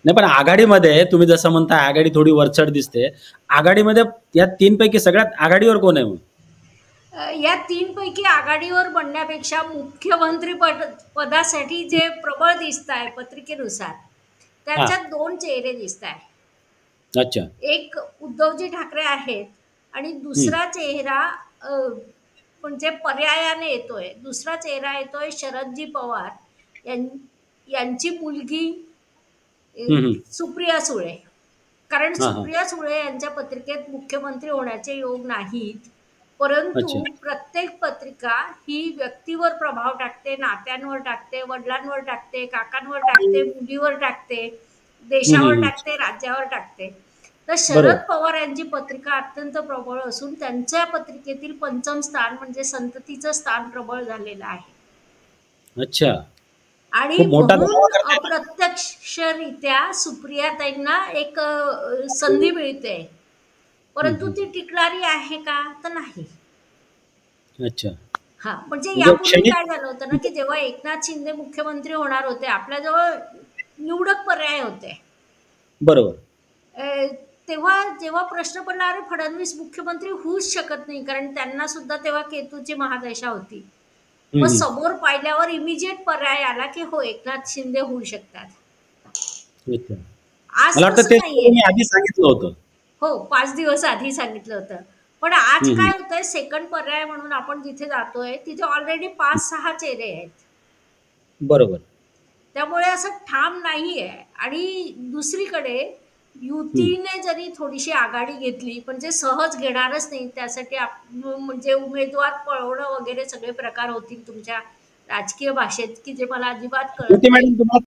नाही, पण आघाडीमध्ये तुम्ही जसं म्हणता आघाडी थोडी वरचढ दिसते. आघाडीमध्ये या 3 पैकी सगळ्यात आघाडीवर कोण आहे मग? या 3 पैकी आघाडीवर बनण्यापेक्षा मुख्यमंत्री पदासाठी जे प्रबळ दिसत आहे पत्रिकेनुसार, हां. त्याच्यात 2 चेहरे दिसत आहे. अच्छा. एक उद्धवजी ठाकरे आहेत आणि हं. दुसरा चेहरा म्हणजे पर्यायाने येतोय. दुसरा चेहरा येतोय शरदजी पवार यांची मुलगी हं, हं. सुप्रिया सुळे. कारण हां, हां. सुप्रिया सुळे यांच्या पत्रिकेत मुख्यमंत्री होण्याचे योग नाहीत. परंतु अच्छा. प्रत्येक पत्रिका ही व्यक्तीवर प्रभाव टाकते, नात्यांवर टाकते, वडिलांवर टाकते, काकांवर टाकते, मुलीवर टाकते, हं, हं, देशावर हं. टाकते, राज्यावर टाकते. तर शरद बरोबर. पवार यांची पत्रिका अत्यंत प्रबळ असून त्यांच्या पत्रिकेतील पंचम स्थान म्हणजे संततीचं स्थान प्रबळ झालेलं आहे. अच्छा. आणि खूप मोठा म्हणून दावा करताय ना. अप्रत्यक्षरित्या सुप्रियाताईंना एक संधी मिळते. हं, परंतु हं. ती टिकणारी आहे का? तर नाही. अच्छा. हां, म्हणजे म्हणजे यापूर्वी क्षणिक. काय झालं होतं ना, की जेव्हा एकनाथ शिंदे मुख्यमंत्री होणार होते, आपल्याजवळ निवडक पर्याय होते. बरोबर. अ, तेव्हा जेव्हा प्रश्न पडला, अरे फडणवीस मुख्यमंत्री होऊच शकत नाही, कारण त्यांना सुद्धा तेव्हा केतूची महादशा होती. हं, मग हं. समोर पाहिल्यावर इमिजिएट पर्याय आला, की हो एकनाथ शिंदे होऊ शकतात. अच्छा. आज मला वाटतं तसं ते नाहीये. तुम्ही आधी सांगितलं होतं. हो, 5 दिवस आधी सांगितलं होतं. पण आज हं, काय हं. होतंय, सेकंड पर्याय म्हणून आपण जिथे जातोय, तिथे ऑलरेडी 5-6 चेहरे आहेत. बरोबर. त्यामुळे असं ठाम नाहीये. आणि दुसरीकडे हं. युतीने जरी थोडीशी आघाडी घेतली, पण जे सहज घेणारच नाही, त्यासाठी म्हणजे उमेदवार पळवणं वगैरे सगळे प्रकार होतील तुमच्या राजकीय भाषेत, की जे मला अजिबात ज्योती कळत नाही. मॅडम तुम्हाला